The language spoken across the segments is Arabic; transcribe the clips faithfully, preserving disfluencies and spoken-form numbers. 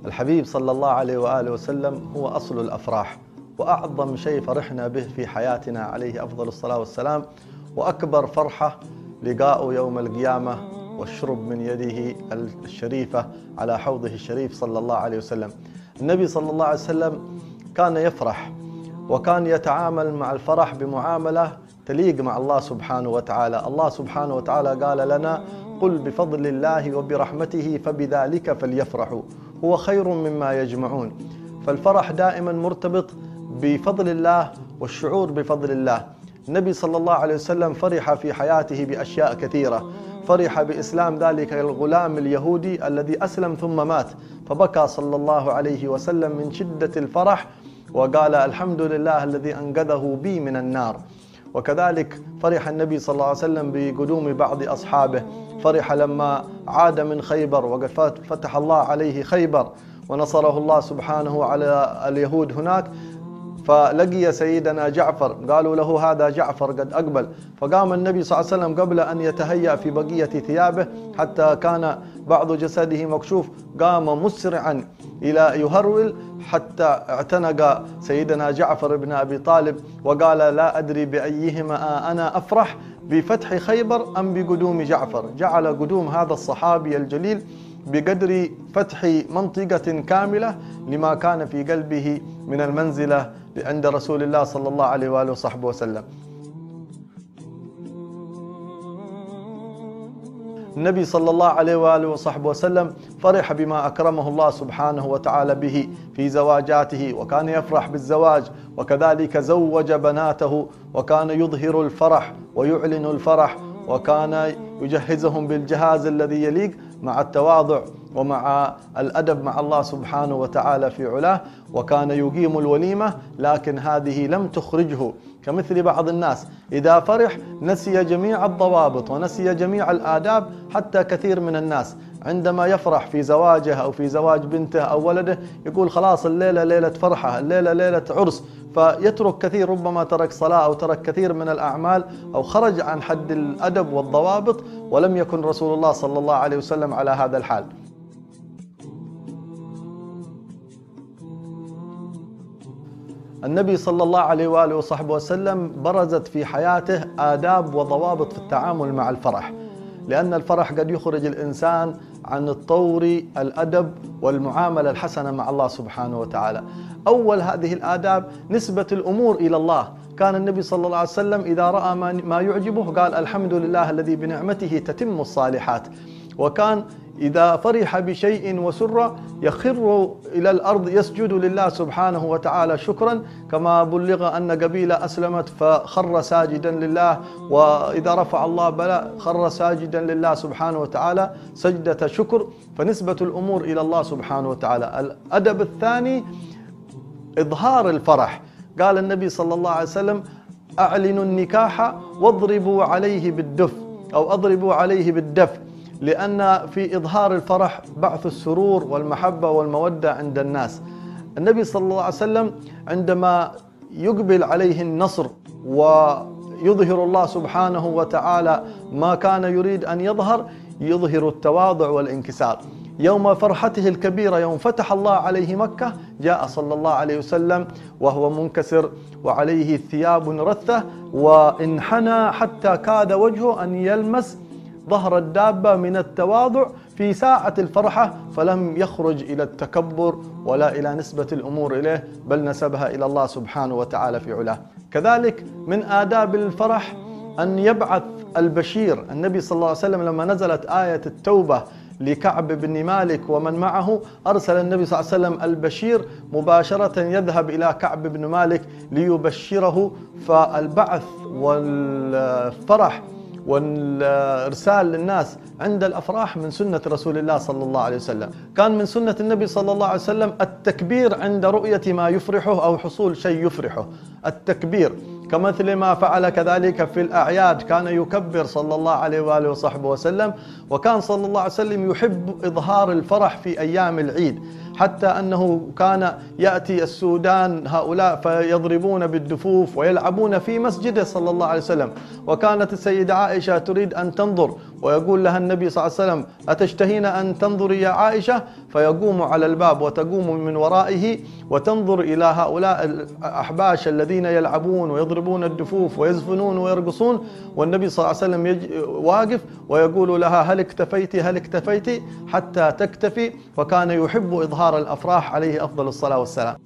الحبيب صلى الله عليه وآله وسلم هو أصل الأفراح، وأعظم شيء فرحنا به في حياتنا عليه أفضل الصلاة والسلام، وأكبر فرحة لقاء يوم القيامة والشرب من يده الشريفة على حوضه الشريف صلى الله عليه وسلم. النبي صلى الله عليه وسلم كان يفرح، وكان يتعامل مع الفرح بمعاملة تليق مع الله سبحانه وتعالى. الله سبحانه وتعالى قال لنا: قل بفضل الله وبرحمته فبذلك فليفرحوا هو خير مما يجمعون. فالفرح دائما مرتبط بفضل الله والشعور بفضل الله. النبي صلى الله عليه وسلم فرح في حياته بأشياء كثيرة. فرح بإسلام ذلك الغلام اليهودي الذي أسلم ثم مات، فبكى صلى الله عليه وسلم من شدة الفرح وقال: الحمد لله الذي أنقذه بي من النار. وكذلك فرح النبي صلى الله عليه وسلم بقدوم بعض أصحابه. فرح لما عاد من خيبر وقد فتح الله عليه خيبر ونصره الله سبحانه على اليهود هناك، فلقي سيدنا جعفر، قالوا له: هذا جعفر قد أقبل. فقام النبي صلى الله عليه وسلم قبل أن يتهيأ في بقية ثيابه حتى كان بعض جسده مكشوف، قام مسرعا إلى يهرول حتى اعتنق سيدنا جعفر بن أبي طالب وقال: لا أدري بأيهما أنا أفرح، بفتح خيبر أم بقدوم جعفر. جعل قدوم هذا الصحابي الجليل بقدر فتح منطقة كاملة لما كان في قلبه من المنزلة عند رسول الله صلى الله عليه وآله وصحبه وسلم. النبي صلى الله عليه وآله وصحبه وسلم فرح بما أكرمه الله سبحانه وتعالى به في زواجاته، وكان يفرح بالزواج، وكذلك زوج بناته، وكان يظهر الفرح ويعلن الفرح، وكان يجهزهم بالجهاز الذي يليق مع التواضع ومع الأدب مع الله سبحانه وتعالى في علاه. وكان يقيم الوليمة، لكن هذه لم تخرجه كمثل بعض الناس إذا فرح نسي جميع الضوابط ونسي جميع الآداب. حتى كثير من الناس عندما يفرح في زواجه أو في زواج بنته أو ولده يقول: خلاص الليلة ليلة فرحة، الليلة ليلة عرس، فيترك كثير، ربما ترك صلاة أو ترك كثير من الأعمال أو خرج عن حد الأدب والضوابط. ولم يكن رسول الله صلى الله عليه وسلم على هذا الحال. النبي صلى الله عليه وآله وصحبه وسلم برزت في حياته آداب وضوابط في التعامل مع الفرح، لأن الفرح قد يخرج الإنسان عن الطور الأدب والمعاملة الحسنة مع الله سبحانه وتعالى. أول هذه الآداب نسبة الأمور إلى الله. كان النبي صلى الله عليه وسلم إذا رأى ما يعجبه قال: الحمد لله الذي بنعمته تتم الصالحات. وكان إذا فرح بشيء وسر يخر إلى الأرض يسجد لله سبحانه وتعالى شكرا، كما بلغ أن قبيلة أسلمت فخر ساجدا لله، وإذا رفع الله بلاء خر ساجدا لله سبحانه وتعالى سجدة شكر. فنسبة الأمور إلى الله سبحانه وتعالى. الأدب الثاني إظهار الفرح. قال النبي صلى الله عليه وسلم: أعلنوا النكاح واضربوا عليه بالدف أو أضربوا عليه بالدف، لأن في إظهار الفرح بعث السرور والمحبة والمودة عند الناس. النبي صلى الله عليه وسلم عندما يقبل عليه النصر ويظهر الله سبحانه وتعالى ما كان يريد أن يظهر، يظهر التواضع والانكسار. يوم فرحته الكبيرة يوم فتح الله عليه مكة جاء صلى الله عليه وسلم وهو منكسر وعليه ثياب رثة، وانحنى حتى كاد وجهه أن يلمس ظهر الدابة من التواضع في ساعة الفرحة، فلم يخرج إلى التكبر ولا إلى نسبة الأمور إليه، بل نسبها إلى الله سبحانه وتعالى في علاه. كذلك من آداب الفرح أن يبعث البشير. النبي صلى الله عليه وسلم لما نزلت آية التوبة لكعب بن مالك ومن معه، أرسل النبي صلى الله عليه وسلم البشير مباشرة يذهب إلى كعب بن مالك ليبشره. فالبعث والفرح والإرسال للناس عند الأفراح من سنة رسول الله صلى الله عليه وسلم. كان من سنة النبي صلى الله عليه وسلم التكبير عند رؤية ما يفرحه أو حصول شيء يفرحه. التكبير كمثل ما فعل كذلك في الأعياد، كان يكبر صلى الله عليه وآله وصحبه وسلم. وكان صلى الله عليه وسلم يحب إظهار الفرح في أيام العيد، حتى أنه كان يأتي السودان هؤلاء فيضربون بالدفوف ويلعبون في مسجده صلى الله عليه وسلم. وكانت السيدة عائشة تريد أن تنظر، ويقول لها النبي صلى الله عليه وسلم: أتشتهين أن تنظري يا عائشة؟ فيقوم على الباب وتقوم من ورائه وتنظر إلى هؤلاء الأحباش الذين يلعبون ويضربون الدفوف ويزفنون ويرقصون، والنبي صلى الله عليه وسلم يج... واقف ويقول لها: هل اكتفيت هل اكتفيت حتى تكتفي. وكان يحب إظهار الأفراح عليه أفضل الصلاة والسلام.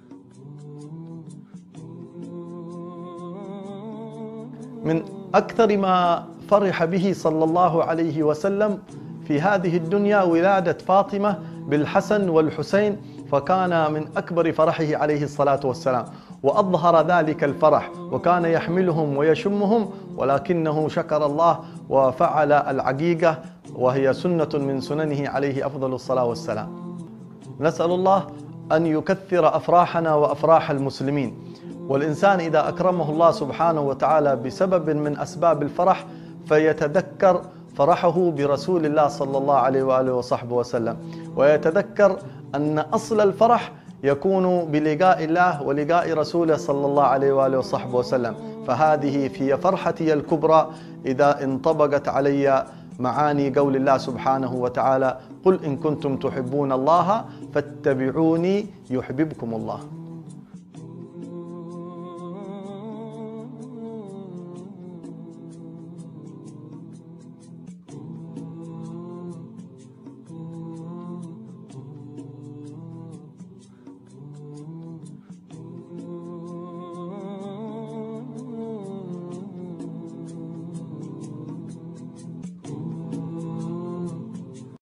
من أكثر ما فرح به صلى الله عليه وسلم في هذه الدنيا ولادة فاطمة بالحسن والحسين، فكان من أكبر فرحه عليه الصلاة والسلام، وأظهر ذلك الفرح وكان يحملهم ويشمهم، ولكنه شكر الله وفعل العقيقة، وهي سنة من سننه عليه أفضل الصلاة والسلام. نسأل الله أن يكثر أفراحنا وأفراح المسلمين. والإنسان إذا أكرمه الله سبحانه وتعالى بسبب من أسباب الفرح فيتذكر فرحه برسول الله صلى الله عليه وآله وصحبه وسلم، ويتذكر أن أصل الفرح يكون بلقاء الله ولقاء رسوله صلى الله عليه وآله وصحبه وسلم. فهذه في فرحتي الكبرى إذا انطبقت علي معاني قول الله سبحانه وتعالى: قل إن كنتم تحبون الله فاتبعوني يحببكم الله.